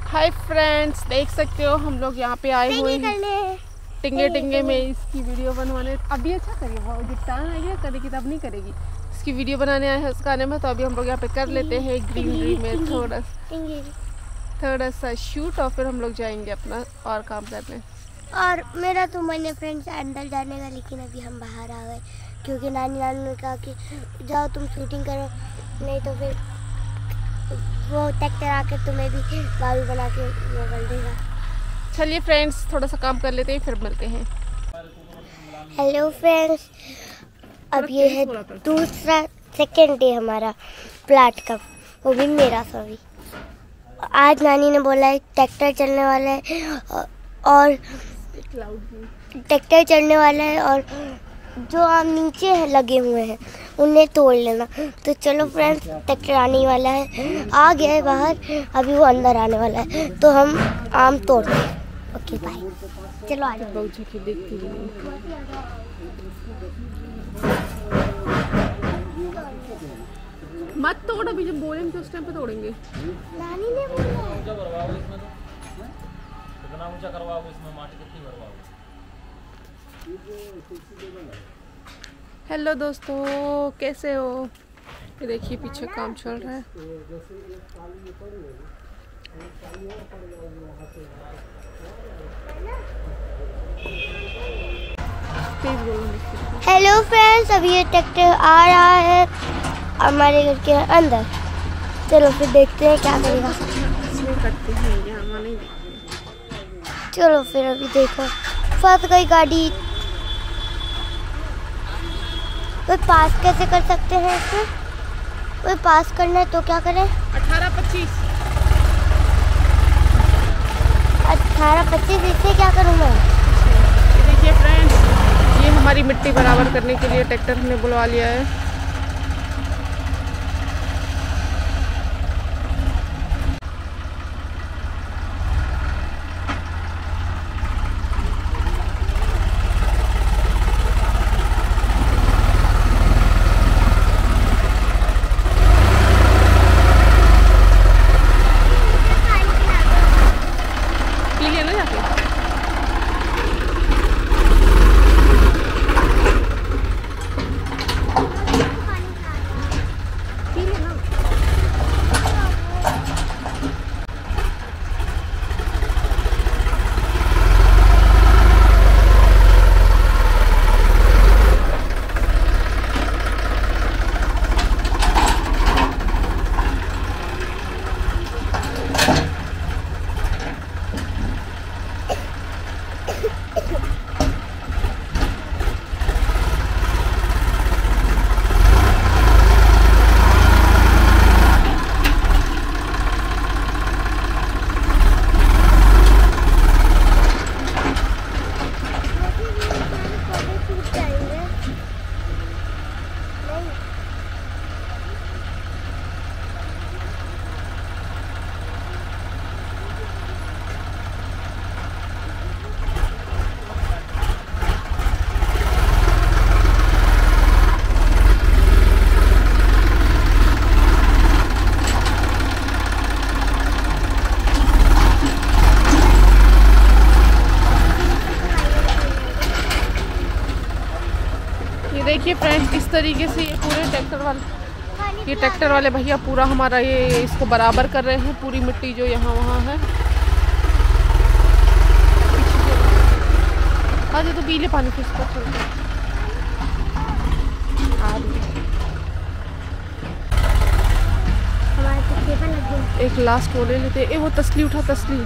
Hi friends, देख सकते हो हम लोग यहाँ पे आए हुए हैं टिंगे में इसकी वीडियो बनवाने। अभी अच्छा करिए, वो जो टांग आएगी करेगी तब नहीं करेगी। इसकी वीडियो बनाने आए हैं उसका में, तो अभी हम लोग यहाँ पे कर लेते हैं ग्रीनरी में थोड़ा सा शूट और फिर हम लोग जाएंगे अपना और काम करने। और मेरा तो मैंने फ्रेंड्स अंदर जाने का, लेकिन अभी हम बाहर आ गए क्योंकि नानी ने कहा कि जाओ तुम शूटिंग करो, नहीं तो फिर वो ट्रैक्टर आके तुम्हें भी बाबी बना के वो कर देगा। चलिए फ्रेंड्स, थोड़ा सा काम कर लेते हैं फिर मिलते हैं। हेलो फ्रेंड्स, अब ये है दूसरा सेकेंड डे हमारा प्लाट का, वो भी मेरा सभी। आज नानी ने बोला है ट्रैक्टर चलने वाला है और ट्रैक्टर चलने वाला है और जो आम नीचे है लगे हुए हैं उन्हें तोड़ लेना। तो चलो फ्रेंड्स, ट्रैक्टर आने ही वाला है, आ गया है बाहर, अभी वो अंदर आने वाला है तो हम आम तोड़ते हैं। ओके बाय, चलो आ जाओ। मत तोड़, अभी जब बोलेंगे तो उस टाइम पे तोड़ेंगे। नानी ने बोला कितना ऊंचा करवाओगे, इसमें माटी कितनी भरवाओगे? हेलो दोस्तों, कैसे हो? ये देखिए पीछे काम चल रहा है। हेलो फ्रेंड्स, अभी ये ट्रैक्टर आ रहा है हमारे घर के अंदर। चलो फिर देखते हैं क्या करेगा। चलो फिर अभी देखो, फंस गई गाड़ी। तो पास कैसे कर सकते हैं इसमें? कोई पास करना है तो क्या करें? 18-25 इससे क्या करूँ मैं? ये देखिए फ्रेंड्स, ये हमारी मिट्टी बराबर करने के लिए ट्रैक्टर हमने बुलवा लिया है। देखिए फ्रेंड्स, इस तरीके से ये पूरे ट्रैक्टर वाले भैया पूरा हमारा ये इसको बराबर कर रहे हैं, पूरी मिट्टी जो यहाँ वहाँ है। आज तो पीले पानी के इसको चलते हैं। एक लास्ट वो ले लेते हैं। वो तसली उठा, तसली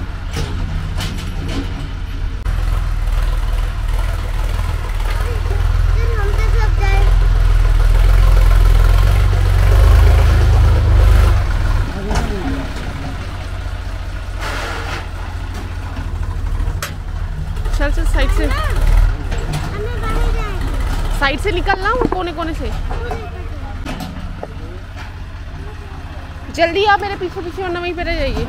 चल साइड से निकलना, वो कोने कोने से। जल्दी आप मेरे पीछे पीछे, वरना वहीं पे रह जाइए।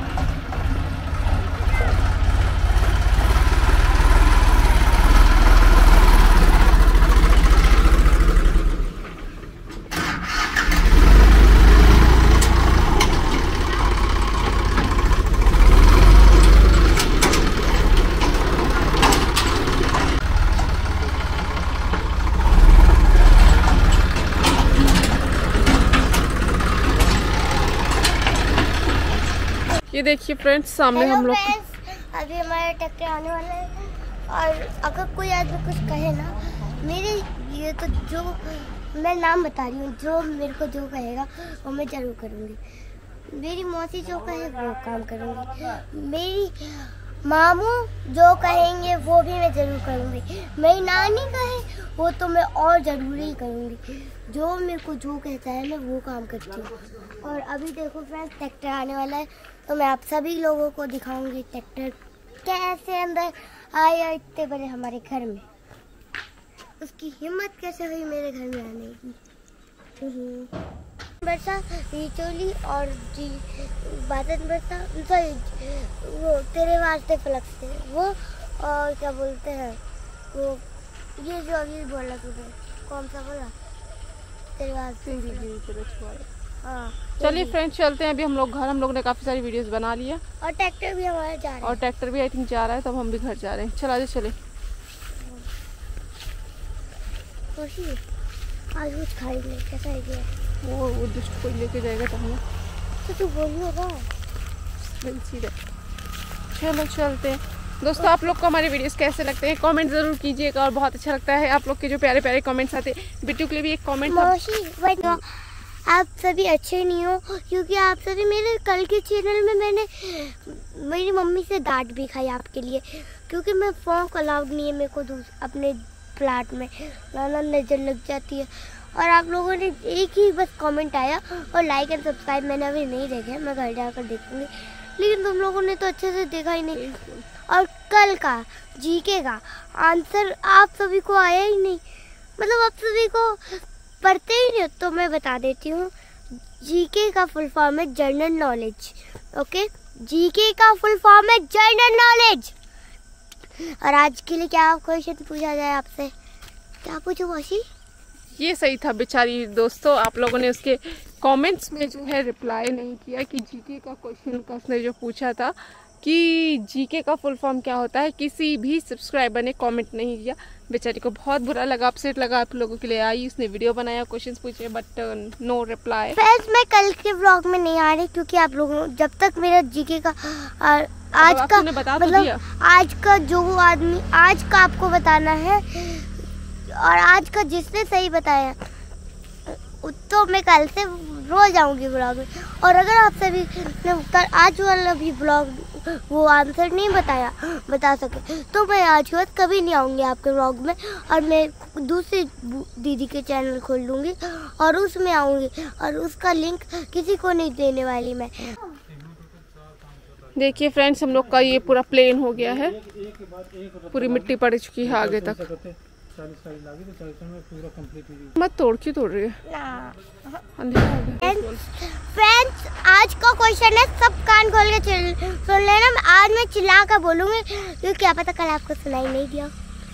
ये देखिए फ्रेंड्स सामने हम लोग अभी हमारा ट्रैक्टर आने वाला है और अगर कोई आदमी कुछ कहे ना मेरे लिए तो जो मैं नाम बता रही हूँ, जो मेरे को जो कहेगा वो मैं जरूर करूँगी। मेरी मौसी जो कहे वो काम करूँगी, मेरी मामू जो कहेंगे वो भी मैं ज़रूर करूँगी, मेरी नानी कहे वो तो मैं और ज़रूर ही करूँगी। जो मेरे को जो कहता है मैं वो काम करती हूँ। और अभी देखो फ्रेंड्स ट्रैक्टर आने वाला है तो मैं आप सभी लोगों को दिखाऊंगी ट्रैक्टर कैसे अंदर आया इतने बड़े हमारे घर में, उसकी हिम्मत कैसे हुई मेरे घर में आने की। बरसा रिचोली और जी बादल बरसा वो तेरे वास्ते फलक से वो और क्या बोलते हैं वो ये जो अभी बोला तुझे कौन सा बोला तेरे वास्ते। हाँ चलिए फ्रेंड्स चलते हैं अभी हम लोग घर। हम लोग ने काफ़ी सारी वीडियोस बना लिया और ट्रैक्टर भी हमारा जा रहा है और ट्रैक्टर भी आई थिंक जा रहा है, तब हम भी घर जा रहे हैं। चला चले आज कुछ खाएंगे कैसा आइडिया। वो दुष्ट कोई लेके जाएगा तो हम तो तू बोलियो ना सीधे। चलो चलते हैं दोस्तों। आप लोग को हमारे वीडियोस कैसे लगते हैं कमेंट ज़रूर कीजिएगा और बहुत अच्छा लगता है आप लोग के जो प्यारे प्यारे कमेंट्स आते हैं। बिट्टू के लिए भी एक कमेंट आप सभी अच्छे नहीं हो क्योंकि आप सभी मेरे कल के चैनल में मैंने मेरी मम्मी से डांट भी खाई आपके लिए क्योंकि मैं फ़ोन अलाउड नहीं है मेरे को अपने प्लाट में लाना नज़र लग जाती है। और आप लोगों ने एक ही बस कमेंट आया और लाइक एंड सब्सक्राइब मैंने अभी नहीं देखे, मैं घर जाकर देखूँगी, लेकिन तुम लोगों ने तो अच्छे से देखा ही नहीं। और कल का जीके का आंसर आप सभी को आया ही नहीं, मतलब आप सभी को पढ़ते ही नहीं। तो मैं बता देती हूँ जीके का फुल फॉर्म है जनरल नॉलेज। ओके, जीके का फुल फॉर्म है जनरल नॉलेज। और आज के लिए क्या क्वेश्चन पूछा जाए आपसे, क्या पूछो मौसी? ये सही था बेचारी दोस्तों, आप लोगों ने उसके कमेंट्स में जो है रिप्लाई नहीं किया कि जीके का क्वेश्चन का उसने जो पूछा था कि जीके का फुल फॉर्म क्या होता है, किसी भी सब्सक्राइबर ने कमेंट नहीं किया। बेचारी को बहुत बुरा लगा, अपसेट लगा। आप लोगों के लिए आई, उसने वीडियो बनाया, क्वेश्चंस पूछे बट नो रिप्लाई। फ्रेंड्स मैं कल के व्लॉग में नहीं आ रही क्योंकि आप लोगों जब तक मेरा जीके का आज का बता मतलब दिया। आज का जो आदमी आज का आपको बताना है और आज का जिसने सही बताया तो मैं कल से रोज आऊँगी ब्लॉग में। और अगर आप सभी ने उत्तर आज वाला भी ब्लॉग वो आंसर नहीं बता सके तो मैं आज के बाद कभी नहीं आऊँगी आपके ब्लॉग में और मैं दूसरी दीदी के चैनल खोल लूँगी और उसमें आऊँगी और उसका लिंक किसी को नहीं देने वाली मैं। देखिए फ्रेंड्स हम लोग का ये पूरा प्लेन हो गया है, पूरी मिट्टी पड़ चुकी है आगे तक। मत तोड़, क्यों तोड़ रही है? फ्रेंड्स आज का क्वेश्चन है, सब कान खोल के सुन लेना। आज मैं चिल्ला कर बोलूँगी क्योंकि क्या पता कल आपको सुनाई नहीं दिया।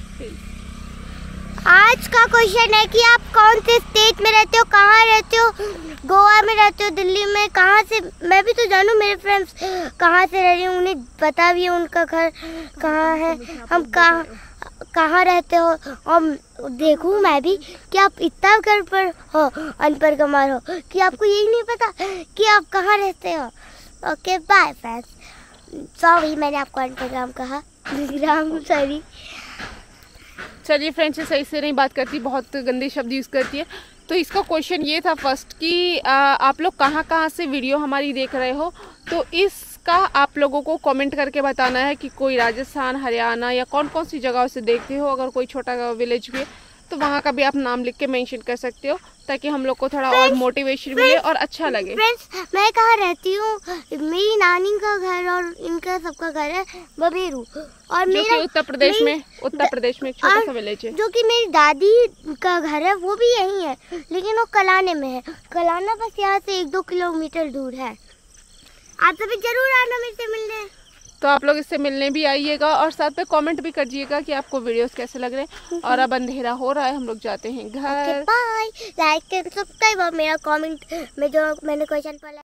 आज का क्वेश्चन है कि आप कौन से स्टेट में रहते हो, कहाँ रहते हो, गोवा में रहते हो, दिल्ली में, कहाँ से? मैं भी तो जानूँ मेरे फ्रेंड्स कहाँ से रह रही हूँ, उन्हें पता भी है उनका घर कहाँ है, हम कहाँ रहते हो। और देखूँ मैं भी कि आप इतना घर पर हो, अनपढ़ गंवार हो कि आपको यही नहीं पता कि आप कहाँ रहते हो। ओके बाय फ्रेंड्स, सॉरी मैंने आपको अनपढ़ ग्राम कहा, ग्राम सॉरी। चलिए फ्रेंड्स सही से नहीं बात करती, बहुत गंदे शब्द यूज़ करती है। तो इसका क्वेश्चन ये था फर्स्ट कि आप लोग कहाँ से वीडियो हमारी देख रहे हो, तो इसका आप लोगों को कमेंट करके बताना है कि कोई राजस्थान, हरियाणा या कौन कौन सी जगहों से देखते हो। अगर कोई छोटा विलेज भी है तो वहाँ का भी आप नाम लिख के मेंशन कर सकते हो ताकि हम लोग को थोड़ा और मोटिवेशन मिले और अच्छा लगे। फ्रेंड्स मैं कहाँ रहती हूँ, मेरी नानी का घर और इनका सबका घर है बबेरू और मेरा उत्तर प्रदेश में एक छोटा सा विलेज है। जो कि मेरी दादी का घर है वो भी यही है लेकिन वो कलाने में है। कलाना बस यहाँ से 1-2 किलोमीटर दूर है। आप सभी जरूर आना मेरे से मिलने। तो आप लोग इससे मिलने भी आइएगा और साथ में कमेंट भी करिएगा कि आपको वीडियोस कैसे लग रहे हैं। और अब अंधेरा हो रहा है, हम लोग जाते हैं घर। बाय, लाइक एंड सब्सक्राइब और मेरा कमेंट में जो मैंने क्वेश्चन